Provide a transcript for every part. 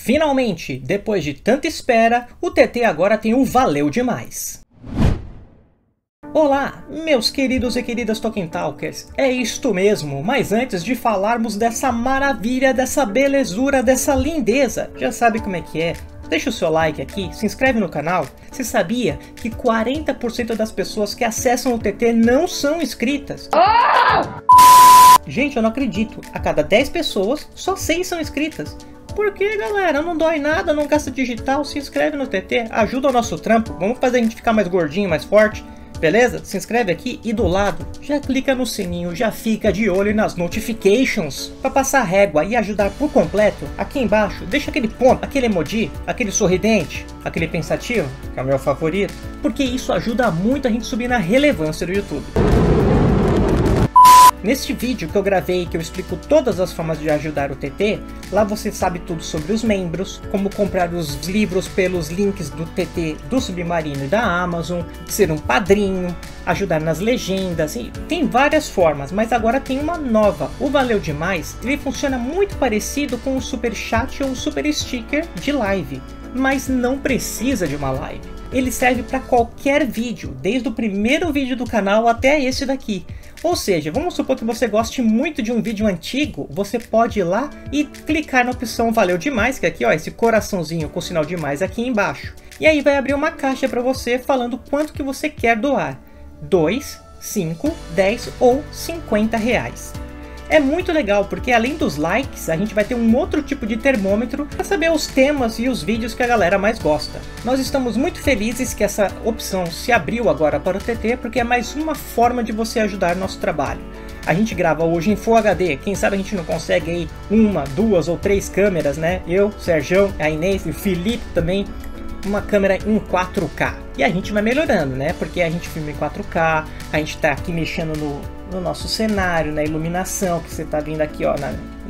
Finalmente, depois de tanta espera, o TT agora tem um Valeu Demais. Olá, meus queridos e queridas Tolkien Talkers, é isto mesmo, mas antes de falarmos dessa maravilha, dessa belezura, dessa lindeza, já sabe como é que é? Deixa o seu like aqui, se inscreve no canal. Você sabia que 40% das pessoas que acessam o TT não são inscritas? Gente, eu não acredito, a cada 10 pessoas, só 6 são inscritas. Por que, galera? Não dói nada, não gasta digital, se inscreve no TT, ajuda o nosso trampo, vamos fazer a gente ficar mais gordinho, mais forte. Beleza? Se inscreve aqui e do lado já clica no sininho, já fica de olho nas notifications. Para passar a régua e ajudar por completo, aqui embaixo deixa aquele ponto, aquele emoji, aquele sorridente, aquele pensativo, que é o meu favorito, porque isso ajuda muito a gente subir na relevância do YouTube. Neste vídeo que eu gravei, que eu explico todas as formas de ajudar o TT, lá você sabe tudo sobre os membros, como comprar os livros pelos links do TT do Submarino e da Amazon, ser um padrinho, ajudar nas legendas, e tem várias formas, mas agora tem uma nova. O Valeu Demais, ele funciona muito parecido com o Super Chat ou o Super Sticker de live, mas não precisa de uma live. Ele serve para qualquer vídeo, desde o primeiro vídeo do canal até esse daqui. Ou seja, vamos supor que você goste muito de um vídeo antigo, você pode ir lá e clicar na opção Valeu Demais, que é aqui, ó, esse coraçãozinho com o sinal de mais aqui embaixo. E aí vai abrir uma caixa para você falando quanto que você quer doar. 2, 5, 10 ou 50 reais. É muito legal porque além dos likes, a gente vai ter um outro tipo de termômetro para saber os temas e os vídeos que a galera mais gosta. Nós estamos muito felizes que essa opção se abriu agora para o TT, porque é mais uma forma de você ajudar nosso trabalho. A gente grava hoje em Full HD, quem sabe a gente não consegue aí 1, 2 ou 3 câmeras, né? Eu, Serjão, a Inês e o Felipe também, uma câmera em 4K. E a gente vai melhorando, né? Porque a gente filma em 4K, a gente tá aqui mexendo no nosso cenário, na iluminação, que você tá vendo aqui, ó,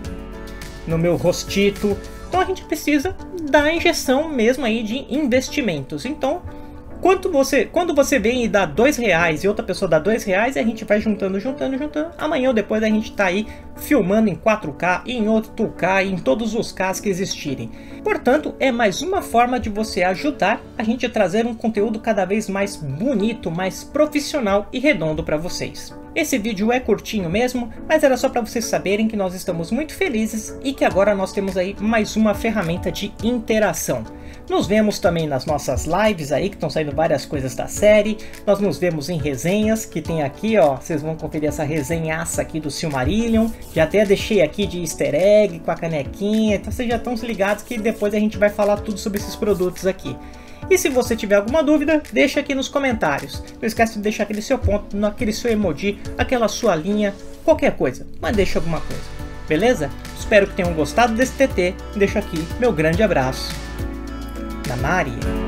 no meu rostito. Então a gente precisa da injeção mesmo aí de investimentos. Então, quando você vem e dá R$2 e outra pessoa dá R$2, a gente vai juntando. Amanhã ou depois a gente tá aí filmando em 4K, em 8K, em todos os Ks que existirem. Portanto, é mais uma forma de você ajudar a gente a trazer um conteúdo cada vez mais bonito, mais profissional e redondo para vocês. Esse vídeo é curtinho mesmo, mas era só para vocês saberem que nós estamos muito felizes e que agora nós temos aí mais uma ferramenta de interação. Nos vemos também nas nossas lives aí, que estão saindo várias coisas da série. Nós nos vemos em resenhas, que tem aqui, ó, vocês vão conferir essa resenhaça aqui do Silmarillion. Já até deixei aqui de easter egg com a canequinha, então vocês já estão ligados que depois a gente vai falar tudo sobre esses produtos aqui. E se você tiver alguma dúvida, deixa aqui nos comentários. Não esquece de deixar aquele seu ponto, aquele seu emoji, aquela sua linha, qualquer coisa, mas deixa alguma coisa, beleza? Espero que tenham gostado desse TT. Deixo aqui meu grande abraço. Namari.